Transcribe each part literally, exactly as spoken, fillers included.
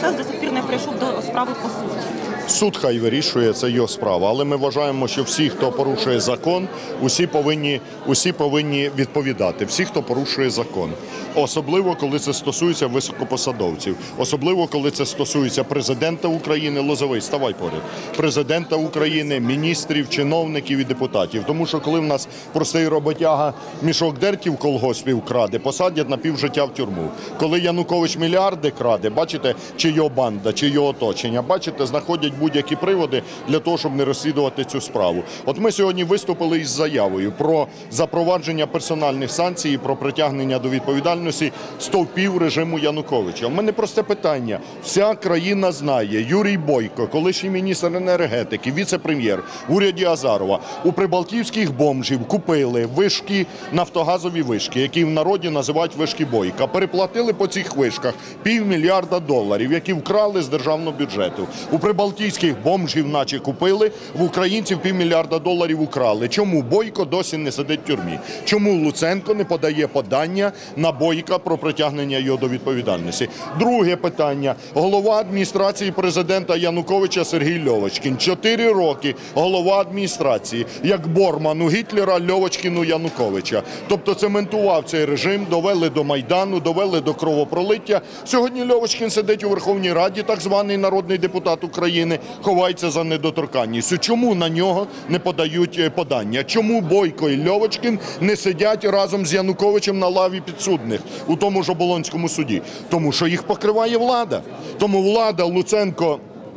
процес до сих пір не прийшов до справи по суті? Суд хай вирішує, це його справа. Але ми вважаємо, що всі, хто порушує закон, усі повинні, усі повинні відповідати. Всі, хто порушує закон. Особливо, коли це стосується високопосадовців. Особливо, коли це стосується президента України, Лозовий, ставай поряд, президента України, міністрів, чиновників і депутатів. Тому що коли в нас простий роботяга мішок дертів колгоспів краде, посадять на півжиття в тюрму. Коли Янукович мільярди краде, бачите, чи його банда, чи його оточення, бачите, знаходять будь-які приводи для того, щоб не розслідувати цю справу. От ми сьогодні виступили із заявою про запровадження персональних санкцій, про притягнення до відповідальності стовпів режиму Януковича. У мене просте питання. Вся країна знає, Юрій Бойко, колишній міністр енергетики, віце-прем'єр в уряді Азарова, у прибалтійських бомжів купили вишки, нафтогазові вишки, які в народі називають вишки Бойка. Переплатили по цих вишках півмільярда доларів, які вкрали з державного бюджету. У прибалтійських бомжів наче купили, в українців півмільярда доларів украли. Чому Бойко досі не сидить в тюрмі? Чому Луценко не подає подання на Бойка про притягнення його до відповідальності? Друге питання. Голова адміністрації президента Януковича Сергій Льовочкін. Чотири роки голова адміністрації, як Борман у Гітлера, Льовочкін у Януковича. Тобто цементував цей режим, довели до Майдану, довели до кровопролиття. Сьогодні Льовочкін сидить у Верховній Раді, так званий народний депутат України, ховається за недоторканністю. Чому на нього не подають подання? Чому Бойко і Льовочкін не сидять разом з Януковичем на лаві підсудних у тому ж Оболонському суді? Тому що їх покриває влада. Тому влада, Луценко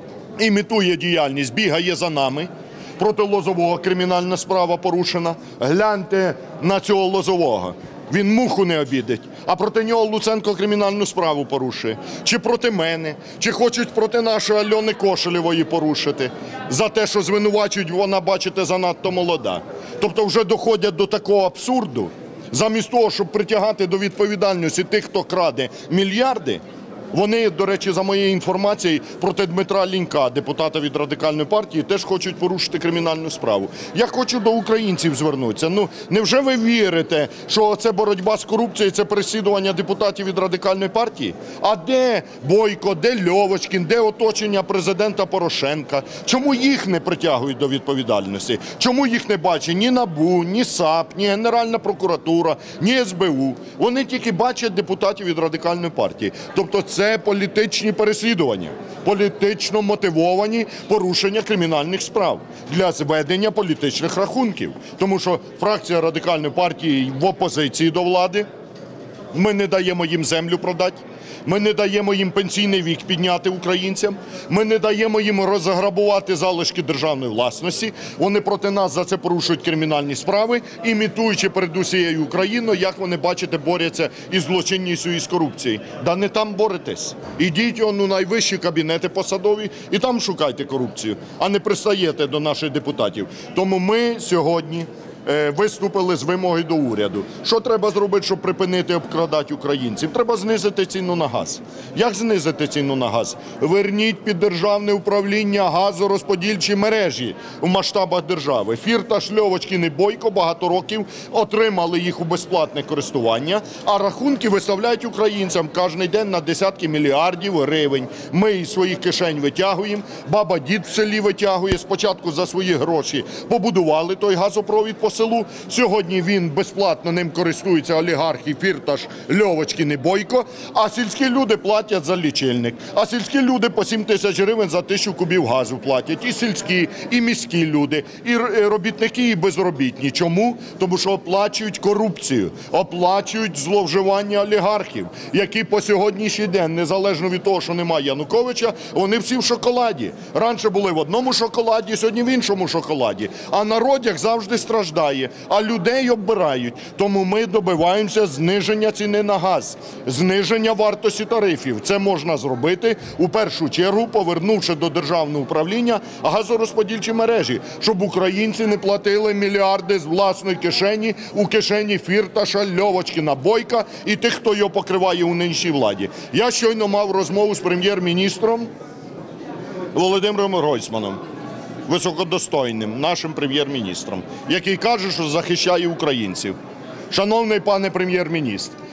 імітує діяльність, бігає за нами. Проти Лозового кримінальна справа порушена. Гляньте на цього Лозового. Він муху не обідить, а проти нього Луценко кримінальну справу порушує. Чи проти мене, чи хочуть проти нашої Альони Кошелєвої порушити. За те, що звинувачують, вона, бачите, занадто молода. Тобто вже доходять до такого абсурду. Замість того, щоб притягати до відповідальності тих, хто краде мільярди, вони, до речі, за моєю інформацією, проти Дмитра Лінька, депутата від Радикальної партії, теж хочуть порушити кримінальну справу. Я хочу до українців звернутися. Ну, невже ви вірите, що це боротьба з корупцією, це переслідування депутатів від Радикальної партії? А де Бойко, де Льовочкін, де оточення президента Порошенка? Чому їх не притягують до відповідальності? Чому їх не бачить ні НАБУ, ні САП, ні Генеральна прокуратура, ні ес бе у? Вони тільки бачать депутатів від Радикальної партії. Тобто це політичні переслідування, політично мотивовані порушення кримінальних справ для зведення політичних рахунків. Тому що фракція Радикальної партії в опозиції до влади, ми не даємо їм землю продати, ми не даємо їм пенсійний вік підняти українцям, ми не даємо їм розграбувати залишки державної власності. Вони проти нас за це порушують кримінальні справи, імітуючи перед усією Україною, як вони, бачите, борються із злочинністю і з корупцією. Да не там боретесь. Ідіть у найвищі кабінети посадові і там шукайте корупцію, а не пристаєте до наших депутатів. Тому ми сьогодні виступили з вимогою до уряду. Що треба зробити, щоб припинити обкрадати українців? Треба знизити ціну на газ. Як знизити ціну на газ? Верніть під державне управління газорозподільчі мережі в масштабах держави. Фірташ, Льовочкін і Бойко багато років отримали їх у безплатне користування, а рахунки виставляють українцям кожен день на десятки мільярдів гривень. Ми із своїх кишень витягуємо, баба-дід в селі витягує, спочатку за свої гроші побудували той газопровід по селу. Сьогодні він безплатно ним користується олігархи Фірташ, Льовочкін і Бойко, а сільські люди платять за лічильник. А сільські люди по сім тисяч гривень за тисячу кубів газу платять. І сільські, і міські люди, і робітники, і безробітні. Чому? Тому що оплачують корупцію, оплачують зловживання олігархів, які по сьогоднішній день, незалежно від того, що немає Януковича, вони всі в шоколаді. Раніше були в одному шоколаді, сьогодні в іншому шоколаді. А народ, як завжди, страждає. А людей оббирають. Тому ми добиваємося зниження ціни на газ, зниження вартості тарифів. Це можна зробити, у першу чергу, повернувши до державного управління газорозподільчі мережі, щоб українці не платили мільярди з власної кишені у кишені Фірташа, Льовочкіна, Бойка і тих, хто його покриває у нинішній владі. Я щойно мав розмову з прем'єр-міністром Володимиром Гройсманом, високодостойним нашим прем'єр-міністром, який каже, що захищає українців. Шановний пане прем'єр-міністр,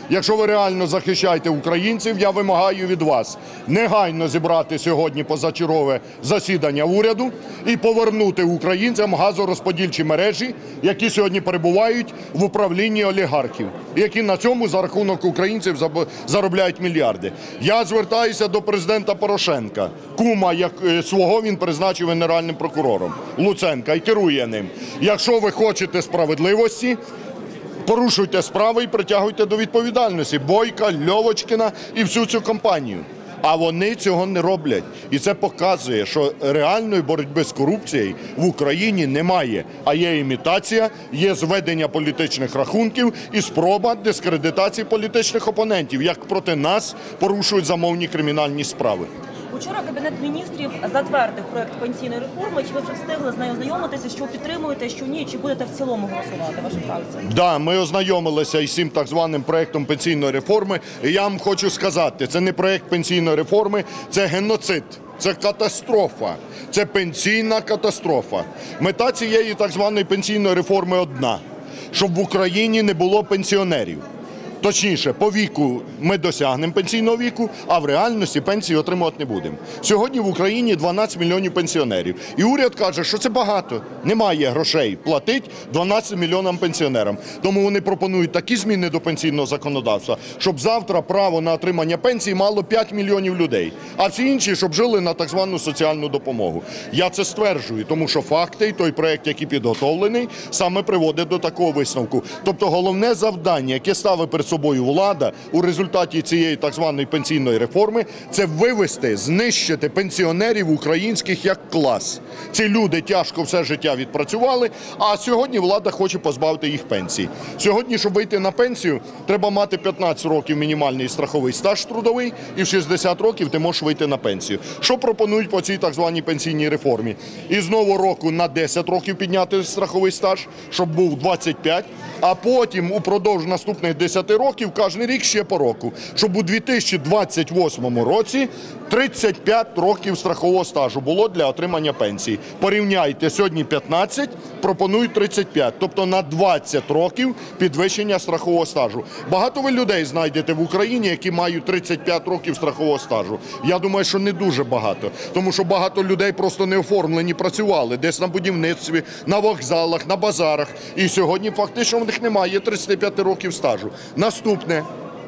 Якщо ви реально захищаєте українців, я вимагаю від вас негайно зібрати сьогодні позачергове засідання уряду і повернути українцям газорозподільчі мережі, які сьогодні перебувають в управлінні олігархів, які на цьому за рахунок українців заробляють мільярди. Я звертаюся до президента Порошенка. Кума як свого він призначив генеральним прокурором Луценка і керує ним. Якщо ви хочете справедливості, порушуйте справи і притягуйте до відповідальності Бойка, Льовочкіна і всю цю компанію. А вони цього не роблять. І це показує, що реальної боротьби з корупцією в Україні немає. А є імітація, є зведення політичних рахунків і спроба дискредитації політичних опонентів, як проти нас порушують замовні кримінальні справи. Учора Кабінет міністрів затвердив проект пенсійної реформи. Чи ви вже встигли з нею ознайомитися, що підтримуєте, що ні, чи будете в цілому голосувати, ваша фракція? Да, ми ознайомилися із цим так званим проектом пенсійної реформи. І я вам хочу сказати, це не проект пенсійної реформи, це геноцид. Це катастрофа, це пенсійна катастрофа. Мета цієї так званої пенсійної реформи одна – щоб в Україні не було пенсіонерів. Точніше, по віку ми досягнемо пенсійного віку, а в реальності пенсії отримувати не будемо. Сьогодні в Україні дванадцять мільйонів пенсіонерів. І уряд каже, що це багато. Немає грошей платити дванадцять мільйонам пенсіонерам. Тому вони пропонують такі зміни до пенсійного законодавства, щоб завтра право на отримання пенсії мало п'ять мільйонів людей. А всі інші, щоб жили на так звану соціальну допомогу. Я це стверджую, тому що факти і той проект, який підготовлений, саме приводить до такого висновку. Тобто головне завдання, яке ставить перед собою влада у результаті цієї так званої пенсійної реформи, це вивести, знищити пенсіонерів українських як клас. Ці люди тяжко все життя відпрацювали, а сьогодні влада хоче позбавити їх пенсії. Сьогодні, щоб вийти на пенсію, треба мати п'ятнадцять років мінімальний страховий стаж трудовий, і в шістдесят років ти можеш вийти на пенсію. Що пропонують по цій так званій пенсійній реформі? Із нового року на десять років підняти страховий стаж, щоб був двадцять п'ять, а потім упродовж наступних десяти років кожен рік ще по року, щоб у дві тисячі двадцять восьмому році тридцять п'ять років страхового стажу було для отримання пенсії. Порівняйте, сьогодні п'ятнадцять, пропонують тридцять п'ять, тобто на двадцять років підвищення страхового стажу. Багато ви людей знайдете в Україні, які мають тридцять п'ять років страхового стажу. Я думаю, що не дуже багато, тому що багато людей просто не оформлені, працювали десь на будівництві, на вокзалах, на базарах. І сьогодні фактично в них немає тридцяти п'яти років стажу. Наступне.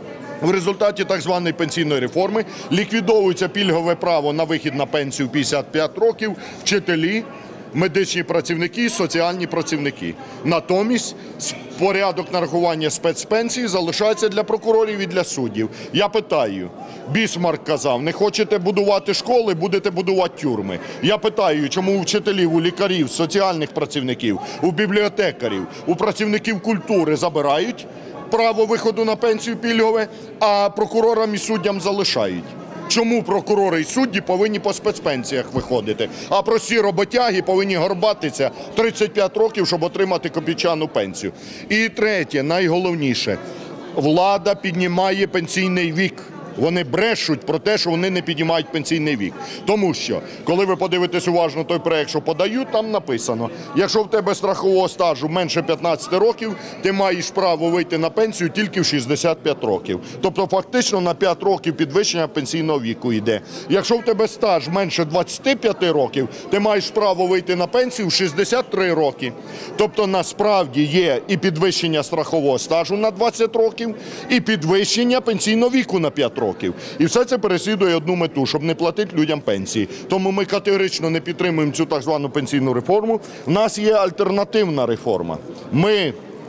В результаті так званої пенсійної реформи ліквідовується пільгове право на вихід на пенсію в п'ятдесят п'ять років вчителі, медичні працівники, соціальні працівники. Натомість порядок нарахування спецпенсії залишається для прокурорів і для суддів. Я питаю, Бісмарк казав, не хочете будувати школи, будете будувати тюрми. Я питаю, чому у вчителів, у лікарів, соціальних працівників, у бібліотекарів, у працівників культури забирають право виходу на пенсію пільгове, а прокурорам і суддям залишають? Чому прокурори і судді повинні по спецпенсіях виходити, а прості роботяги повинні горбатися тридцять п'ять років, щоб отримати копійчану пенсію? І третє, найголовніше, влада піднімає пенсійний вік. Вони брешуть про те, що вони не піднімають пенсійний вік. Тому що, коли ви подивитесь уважно той проект, що подають, там написано, якщо в тебе страхового стажу менше п'ятнадцяти років, ти маєш право вийти на пенсію тільки в шістдесят п'ять років. Тобто фактично на п'ять років підвищення пенсійного віку йде. Якщо в тебе стаж менше двадцяти п'яти років, ти маєш право вийти на пенсію в шістдесят три роки. Тобто насправді є і підвищення страхового стажу на двадцять років, і підвищення пенсійного віку на п'ять років. Років. І все це переслідує одну мету, щоб не платити людям пенсії. Тому ми категорично не підтримуємо цю так звану пенсійну реформу. У нас є альтернативна реформа. Ми,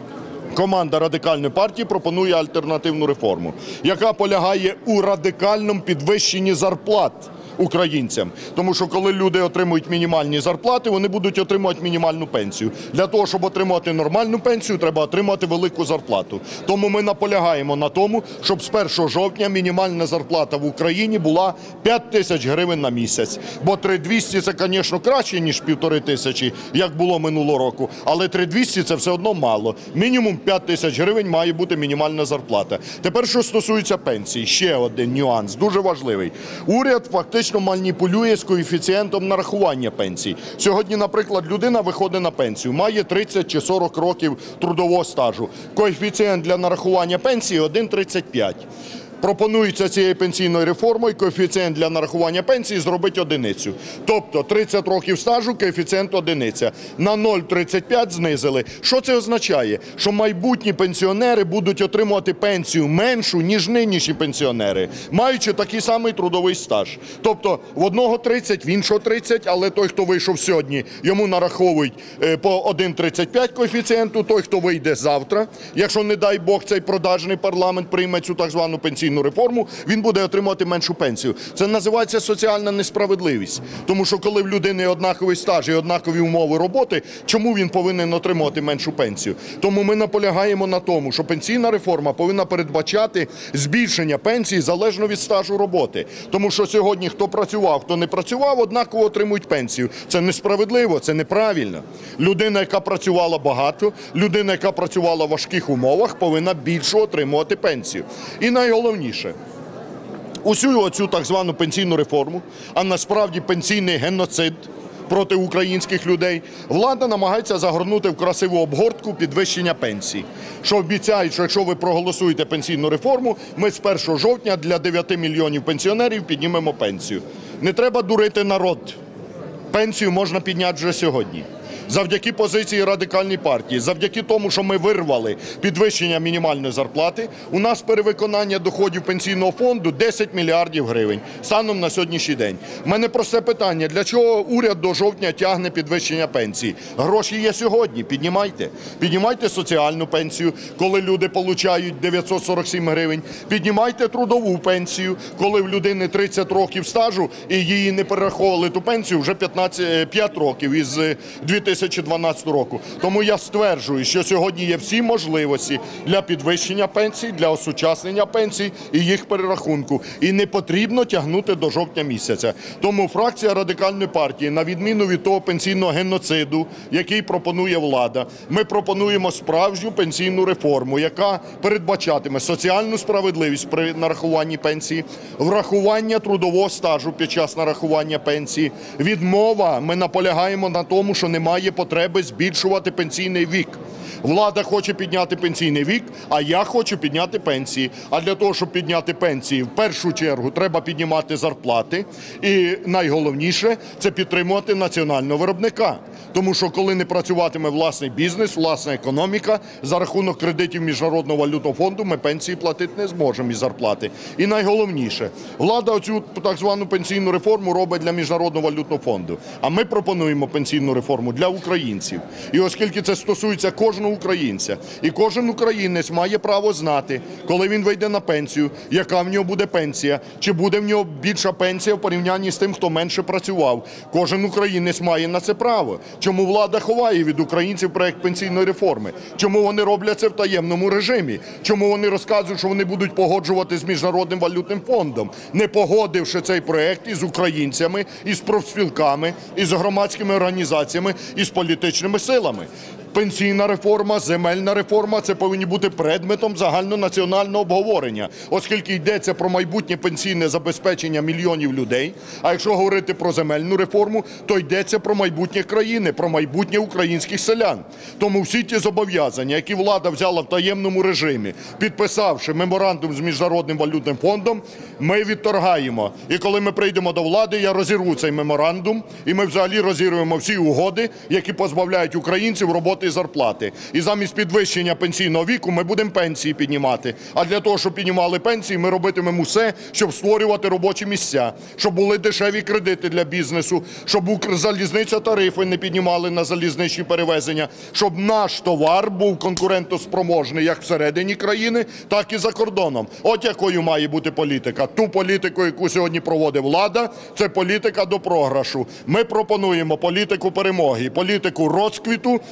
команда Радикальної партії, пропонує альтернативну реформу, яка полягає у радикальному підвищенні зарплат українцям. Тому що коли люди отримують мінімальні зарплати, вони будуть отримувати мінімальну пенсію. Для того, щоб отримати нормальну пенсію, треба отримати велику зарплату. Тому ми наполягаємо на тому, щоб з першого жовтня мінімальна зарплата в Україні була п'ять тисяч гривень на місяць. Бо три тисячі двісті – це, звісно, краще, ніж півтори тисячі, як було минулого року. Але три тисячі двісті – це все одно мало. Мінімум п'ять тисяч гривень має бути мінімальна зарплата. Тепер, що стосується пенсії, ще один нюанс, дуже важливий. Уряд фактично фактично маніпулює з коефіцієнтом нарахування пенсій. Сьогодні, наприклад, людина виходить на пенсію, має тридцять чи сорок років трудового стажу. Коефіцієнт для нарахування пенсії один цілих тридцять п'ять. Пропонується цією пенсійною реформою коефіцієнт для нарахування пенсії зробити одиницю. Тобто тридцять років стажу, коефіцієнт одиниця. На нуль цілих тридцять п'ять знизили. Що це означає? Що майбутні пенсіонери будуть отримувати пенсію меншу, ніж нинішні пенсіонери, маючи такий самий трудовий стаж. Тобто в одного тридцять, в іншого тридцять, але той, хто вийшов сьогодні, йому нараховують по один цілих тридцять п'ять коефіцієнту, той, хто вийде завтра, якщо, не дай Бог, цей продажний парламент прийме цю так звану пенсійну реформу, він буде отримувати меншу пенсію. Це називається соціальна несправедливість. Тому що коли в людини однаковий стаж і однакові умови роботи, чому він повинен отримувати меншу пенсію? Тому ми наполягаємо на тому, що пенсійна реформа повинна передбачати збільшення пенсії залежно від стажу роботи. Тому що сьогодні хто працював, хто не працював, однаково отримують пенсію. Це несправедливо, це неправильно. Людина, яка працювала багато, людина, яка працювала в важких умовах, повинна більше отримувати пенсію. І найголовніше, усю оцю так звану пенсійну реформу, а насправді пенсійний геноцид проти українських людей, влада намагається загорнути в красиву обгортку підвищення пенсій. Що обіцяють, що якщо ви проголосуєте пенсійну реформу, ми з першого жовтня для дев'яти мільйонів пенсіонерів піднімемо пенсію. Не треба дурити народ. Пенсію можна підняти вже сьогодні. Завдяки позиції Радикальної партії, завдяки тому, що ми вирвали підвищення мінімальної зарплати, у нас перевиконання доходів пенсійного фонду десять мільярдів гривень станом на сьогоднішній день. У мене просте питання, для чого уряд до жовтня тягне підвищення пенсії? Гроші є сьогодні, піднімайте. Піднімайте соціальну пенсію, коли люди отримують дев'ятсот сорок сім гривень. Піднімайте трудову пенсію, коли в людини тридцять років стажу і її не перераховували ту пенсію вже п'ятнадцять, п'ять років із дві тисячі дванадцятого року. Тому я стверджую, що сьогодні є всі можливості для підвищення пенсій, для осучаснення пенсій і їх перерахунку. І не потрібно тягнути до жовтня місяця. Тому фракція Радикальної партії, на відміну від того пенсійного геноциду, який пропонує влада, ми пропонуємо справжню пенсійну реформу, яка передбачатиме соціальну справедливість при нарахуванні пенсії, врахування трудового стажу під час нарахування пенсії, відмова, ми наполягаємо на тому, що немає потреби збільшувати пенсійний вік. Влада хоче підняти пенсійний вік, а я хочу підняти пенсії. А для того, щоб підняти пенсії, в першу чергу треба піднімати зарплати. І найголовніше – це підтримувати національного виробника. Тому що коли не працюватиме власний бізнес, власна економіка, за рахунок кредитів Міжнародного валютного фонду ми пенсії платити не зможемо із зарплати. І найголовніше, влада оцю так звану пенсійну реформу робить для Міжнародного валютного фонду. А ми пропонуємо пенсійну реформу для українців. І оскільки це стосується кожного українця, і кожен українець має право знати, коли він вийде на пенсію, яка в нього буде пенсія, чи буде в нього більша пенсія в порівнянні з тим, хто менше працював. Кожен українець має на це право. Чому влада ховає від українців проект пенсійної реформи? Чому вони роблять це в таємному режимі? Чому вони розказують, що вони будуть погоджувати з Міжнародним валютним фондом, не погодивши цей проект із українцями, із профспілками, із громадськими організаціями, із політичними силами? Пенсійна реформа, земельна реформа – це повинні бути предметом загальнонаціонального обговорення, оскільки йдеться про майбутнє пенсійне забезпечення мільйонів людей, а якщо говорити про земельну реформу, то йдеться про майбутнє країни, про майбутнє українських селян. Тому всі ті зобов'язання, які влада взяла в таємному режимі, підписавши меморандум з Міжнародним валютним фондом, ми відторгаємо. І коли ми прийдемо до влади, я розірву цей меморандум, і ми взагалі розірвемо всі угоди, які позбавляють українців роботи і зарплати. І замість підвищення пенсійного віку ми будемо пенсії піднімати. А для того, щоб піднімали пенсії, ми робитимемо все, щоб створювати робочі місця, щоб були дешеві кредити для бізнесу, щоб Укрзалізниця тарифи не піднімали на залізничні перевезення, щоб наш товар був конкурентоспроможний як всередині країни, так і за кордоном. От якою має бути політика. Ту політику, яку сьогодні проводить влада, це політика до програшу. Ми пропонуємо політику перемоги, політику розквіту, політику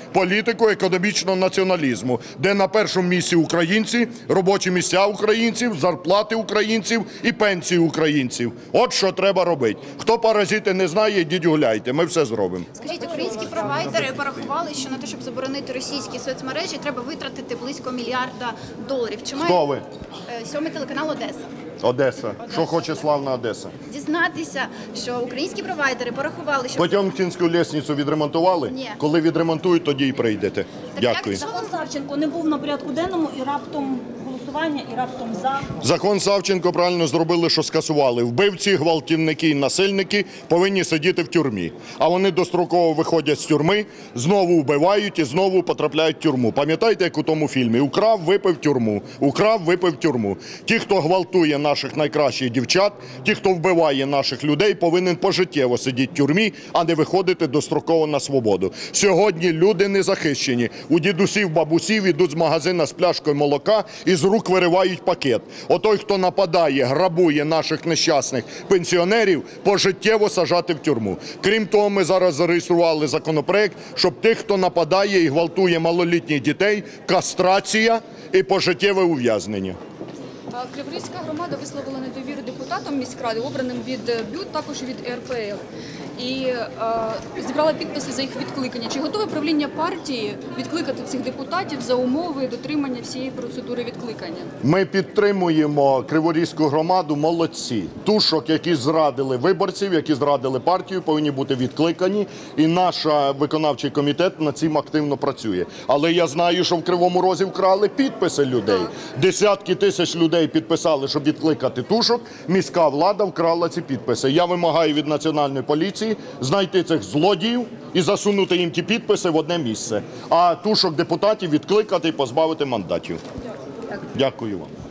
політику економічного націоналізму, де на першому місці українці, робочі місця українців, зарплати українців і пенсії українців. От що треба робити. Хто паразити не знає, йдіть гуляйте, ми все зробимо. Скажіть, українські провайдери порахували, що на те, щоб заборонити російські соцмережі, треба витратити близько мільярда доларів. Чи має Хто ви? Е, сьомий телеканал Одеса Одеса. Що хоче славна Одеса? дізнатися, що українські провайдери порахували, що Потьомкінську лісницю відремонтували? Ні. Коли відремонтують, тоді і прийдете. Дякую. як Закон Савченко не був на порядку денному і раптом голосування, і раптом за. Закон Савченко правильно зробили, що скасували. Вбивці, гвалтівники і насильники повинні сидіти в тюрмі. А вони достроково виходять з тюрми, знову вбивають і знову потрапляють в тюрму. Пам'ятаєте, як у тому фільмі? Украв, випив тюрму. Украв, випив тюрму. Ті, хто гвалтує наших найкращих дівчат, ті, хто вбиває наших людей, повинен пожиттєво сидіти в тюрмі, а не виходити достроково на свободу. Сьогодні люди не захищені. У дідусів, бабусів ідуть з магазина з пляшкою молока і з рук виривають пакет. Отой, хто нападає, грабує наших нещасних пенсіонерів, пожиттєво сажати в тюрму. Крім того, ми зараз зареєстрували законопроект, щоб тих, хто нападає і гвалтує малолітніх дітей, кастрація і пожиттєве ув'язнення. Криворізька громада висловила недовіру депутатам міськради, обраним від БЮТ, також від ер пе ел. І е, зібрала підписи за їх відкликання. Чи готове правління партії відкликати цих депутатів за умови дотримання всієї процедури відкликання? Ми підтримуємо Криворізьку громаду, молодці. Тушок, які зрадили виборців, які зрадили партію, повинні бути відкликані. І наш виконавчий комітет над цим активно працює. Але я знаю, що в Кривому Розі вкрали підписи людей. Десятки тисяч людей підписали, щоб відкликати Тушок. Міська влада вкрала ці підписи. Я вимагаю від Національної поліції знайти цих злодіїв і засунути їм ті підписи в одне місце. А Тушок депутатів відкликати і позбавити мандатів. Дякую вам.